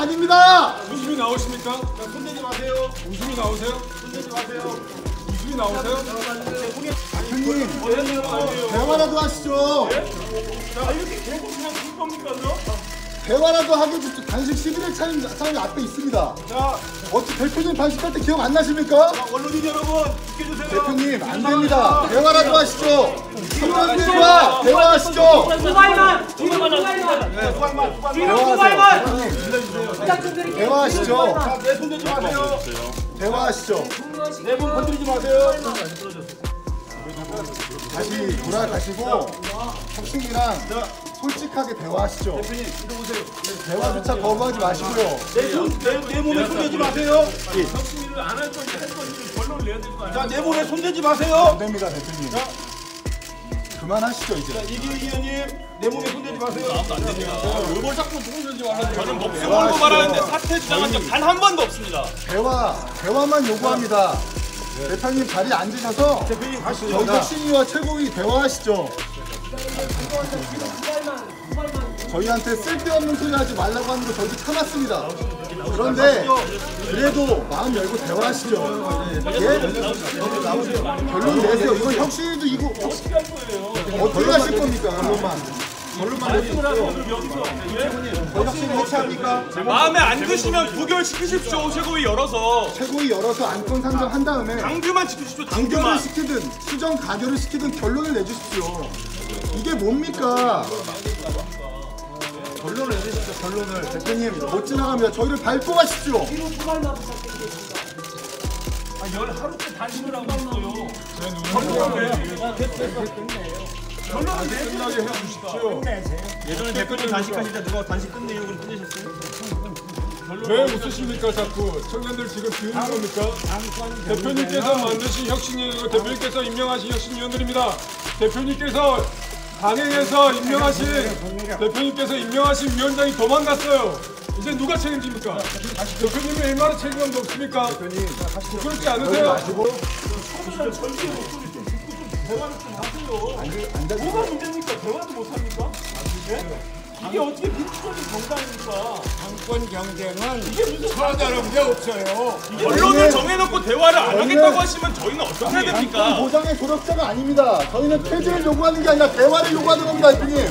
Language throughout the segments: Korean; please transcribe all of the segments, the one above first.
아닙니다. 웃음이 나오십니까? 자, 손대지 마세요. 웃음이 나오세요? 손대지 마세요. 웃음이 나오세요? 대표님 대화라도 하시죠. 자, 이렇게 계속 그냥 볼 겁니까, 너? 대화라도 하게 좀 단식 11일 차임 앞에 있습니다. 자, 어찌 대표님 단식할 때 기억 안 나십니까? 언론인 여러분, 지켜주세요. 대표님 안 됩니다. 대화라도 하시죠. 선배님과 대화하시죠. 후발만! 뒤로 후발만! 뒤로 후발만! 대화하시죠. 자, 내 손대지 마세요. 대화하시죠. 내 분 건드리지 마세요. 다시 돌아가시고 혁신이랑 솔직하게 대화하시죠. 대표님, 이리 오세요. 대화조차 거부하지 마시고요. 내 몸에 손대지 마세요. 혁신이를 안 할 건지 할 건지 결론을 내야 될 거 아니에요? 자, 내 몸에 손대지 마세요. 안 됩니다, 대표님. 그만하시죠, 이제. 이기희 의원님, 내 몸에 손대지 마세요. 뭘 자꾸 손들지 말라고. 저는 목숨 걸고 말하는데 사퇴 주장한 적 단 한 번도 없습니다. 대화만 요구합니다. 대표님 자리에 앉으셔서 대표님, 가시죠. 여기 혁신위와 최고위 대화하시죠. 저희한테 쓸데없는 소리 하지 말라고 하는 거 저희도 참았습니다. 그런데 그래도 마음 열고 대화하시죠. 예? 결론 내세요. 이거 혁신위도 이거 어떻게 하실 겁니까? 결론만 내세요. 혁신위 해체합니까? 마음에 안 드시면 부결시키십시오. 최고위 열어서. 최고위 열어서 안건 상정한 다음에 당규만 지키십시오. 단결을 당규만. 시키든 수정 가결을 시키든 결론을 내주십시오. 이게 뭡니까? 결론을 내주십시오. 결론을. 대표님 못 지나갑니다. 저희를 밟고 가십시오. 열 하루째 단식을 하고 있어요. 결론을 내주라게 해주십시오. 예전에 대표님 단식하실 때 누가 단식 끝내요? 그럼 끝내셨어요? 왜 웃으십니까 자꾸? 청년들 지금 비우는 겁니까? 대표님께서 만드신 혁신위원이고 대표님께서 임명하신 혁신위원들입니다. 대표님께서 강행해서 임명하신 대표님께서 임명하신 위원장이 도망갔어요. 이제 누가 책임집니까? 대표님의 일말의 책임감도 없습니까? 그렇지 않으세요? 대화를 좀 하세요. 뭐가 문제입니까? 대화도 못합니까? 이게 어떻게 민주적인 정당입니까? 정권 경쟁은 처다른 게 없어요. 결론을 정해놓고 대화를 안 하겠다고 하시면 저희는 어떻게 해야 됩니까? 보장의 조력자가 아닙니다. 저희는 폐지를 요구하는 게 아니라 대화를 요구하는 겁니다, 대표님.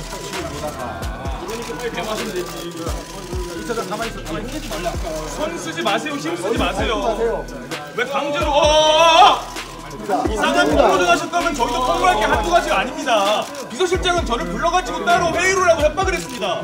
손 쓰지 마세요. 힘 쓰지 마세요. 하세요. 왜 강제로 이상한 폭로를 하셨다면 저희도 폭로할 게 한두 가지가 아닙니다. 비서실장은 저를 불러가지고 따로 회의를 하고 협박을 했습니다.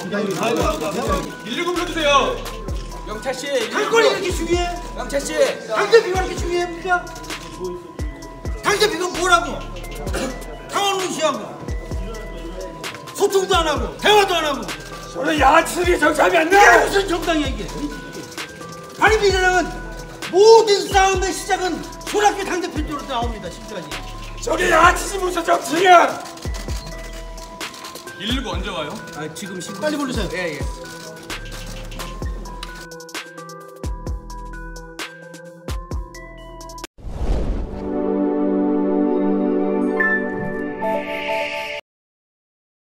119 불러주세요. 영차 씨, 당권이 이렇게 중요해? 영차 씨, 당대표가 이렇게 중요합니까? 당대표가 뭐라고? 당원 무시하고 소통도 안 하고 대화도 안 하고. 오늘 야칠이 정참이 안 이게 돼. 무슨 정당이야 이게? 아니 민주당은 모든 싸움의 시작은 손학규 당대표 쪽으로 나옵니다. 지금까지. 저게 야치지 무슨 정치냐? 119 언제 와요? 아 지금 빨리 부르세요. 예 예.